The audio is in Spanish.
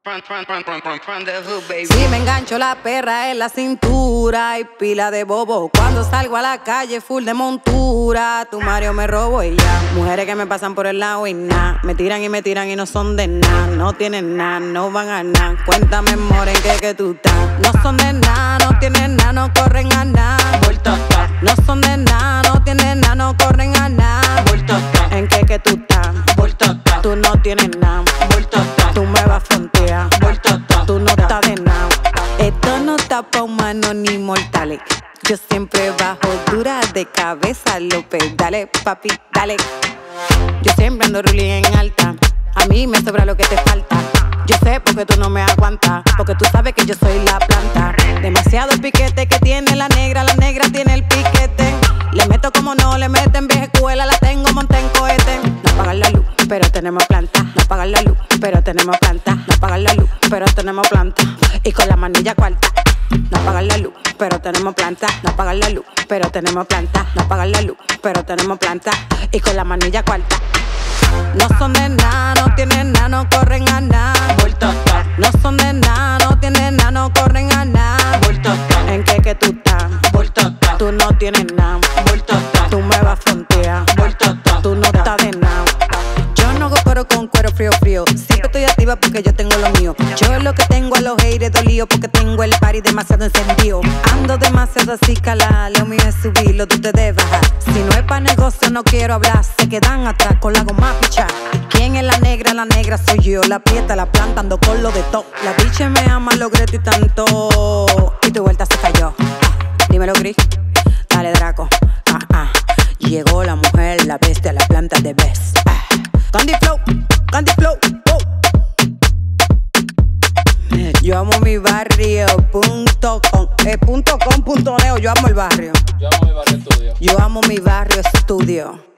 Si me engancho la perra en la cintura y pila de bobo. Cuando salgo a la calle full de montura, tu Mario me robo y ya. Mujeres que me pasan por el lado y nada, me tiran y no son de nada. No tienen nada, no van a nada. Cuéntame, amor, en qué tú estás. No son de nada, no tienen nada, no corren a nada. Vuelta está, No son de nada, no tienen nada, no corren a nada. vuelta está, ¿En qué tú estás? vuelta está, Tú no tienes nada. vuelta está, Tú me vas a frontear. vuelta está. Tú no estás de nada. Esto no está pa' humanos ni mortales. Yo siempre bajo dura de cabeza, López. Dale, papi, dale. Yo siempre ando ruling en alta. A mí me sobra lo que te falta. Yo sé porque tú no me aguantas, porque tú sabes que yo soy la planta. Demasiado piquete que tiene la negra tiene el piquete. Le meto como no le meten, vieja escuela, la tengo monta en cohete. No apagan la luz, pero tenemos planta. No apagan la luz, pero tenemos planta. No apagan la luz, pero tenemos planta. Y con la manilla cuarta. No apagan la luz, pero tenemos planta. No apagan la luz, pero tenemos planta. No apagan la luz, pero tenemos planta. Y con la manilla cuarta. No son de nada, no tienen nada, no corren a nada. Vuelta está, No son de nada, no tienen nada, no corren a nada. vuelta está, ¿En qué tú estás? vuelta está, Tú no tienes nada. vuelta está, Tú me vas a frontear. vuelta está. Tú no estás de nada. Yo no hago coro con cuero frío. Siempre estoy activa porque yo tengo lo mío. Yo es lo que tengo a los haters dolido porque tengo el party demasiado encendido. Ando demasiado así cala, lo mío es subirlo, tú te debes bajar. Si no es pa' negocio no quiero hablar, se quedan atrás con la goma picha. ¿Quién es la negra? La negra soy yo. La prieta, la planta, ando con lo de todo. La bicha me ama, lo grito y tanto. Y tu vuelta se cayó. Dímelo, Gris. Dale, Draco. Llegó la mujer, la bestia, la planta de Best. Candy Flow, oh. Yo amo mi barrio, .com.neo, yo amo el barrio. Yo amo mi barrio estudio. Yo amo mi barrio estudio.